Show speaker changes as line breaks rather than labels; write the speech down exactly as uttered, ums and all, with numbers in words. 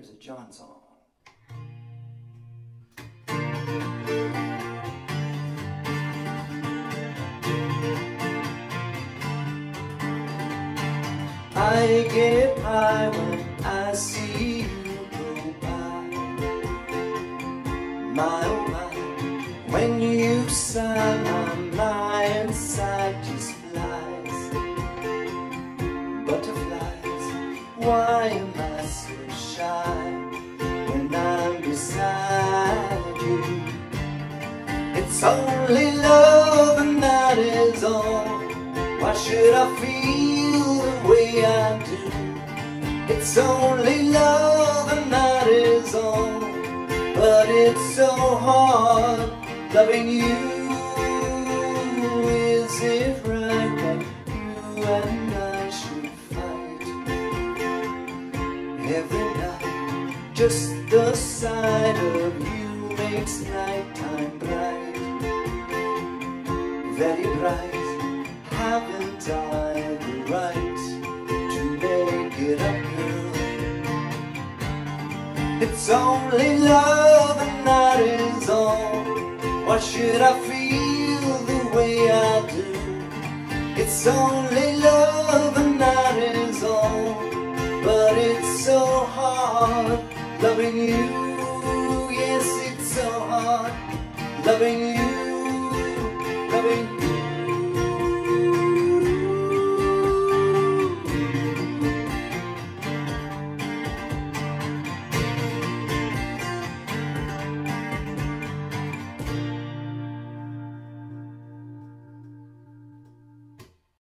Here's a John song. I get high when I see you go by. My oh my, when you sigh, my mind inside just flies. Butterflies, why am I so shy when I'm beside you? It's only love and that is all. Why should I feel the way I do? It's only love and that is all. But it's so hard loving you. Is it right that you and I should fight every night? Just the sight of you makes nighttime bright, very bright. Haven't I the right to make it up, girl? It's only love and that is all. Why should I feel the way I do? It's only love and that is all. But it's so hard loving you. Yes, it's so hard loving you.